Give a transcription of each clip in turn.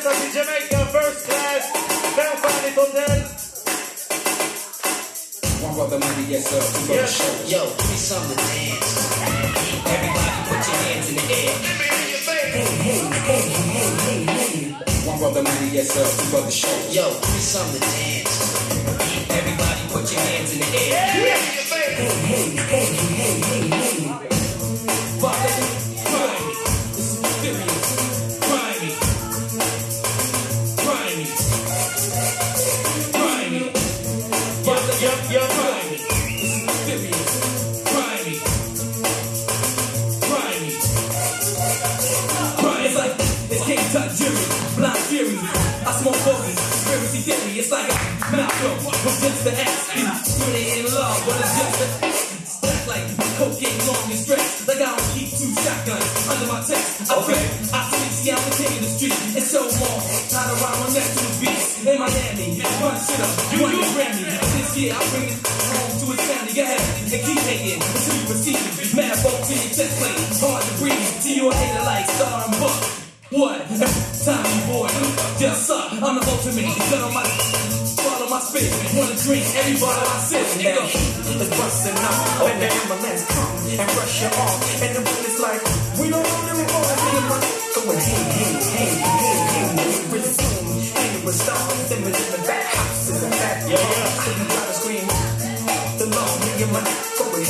Shoutout till Jamaica, first class, Belfast Hotel. One brother money, yes sir. Yes. Yo, give me something to dance. Everybody put your hands in the air. One brother money, yes sir. Two brother show. Yo, give me something to dance. Everybody put your hands in the air. It's like a Malcolm was just the ass. Really in love, but it's just a stack like cocaine long and stretch. Like I don't keep two shotguns under my chest. I pray, I see, I'm taking the street. It's so long, tied around my neck to the beach. In Miami, run shit up, you want your Grammy. This year I bring it home to his family. Go ahead and keep hating until you receive it. Mad folks in your chest plate, hard to breathe. See you a hater like Star and Buck. What? Tommy boy, just up. I'm the ultimate. Gun on my swallow my spit. Wanna drink, everybody I sit. Nigga, it's busting up. When the ambulance come and rush you off, and the bullet's like, we don't know them more. Going hey, really soon. And it was stars, and in the back house is a fat so you gotta scream. The law, nigga, my going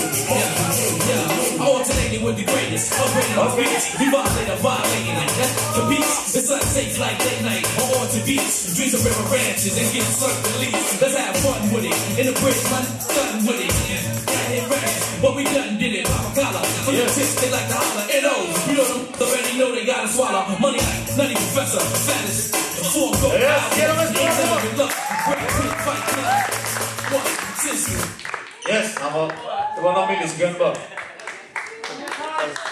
alternating with the greatest of greatest. We violating it. The beats, it's unsafe like late night or on to beach. Dreams of river ranches and get served the leaves. Let's have fun with it. In the bridge, man, done with it. Got hit ranch, but we done did it. Pop a collar. For the tips, they like to holler. N.O. You know them, already know they gotta swallow. Money like Nutty Professor, Fattest. The four go out. Good luck. Great quick fight club. One, sister. Yes, det var någon millisekund bara.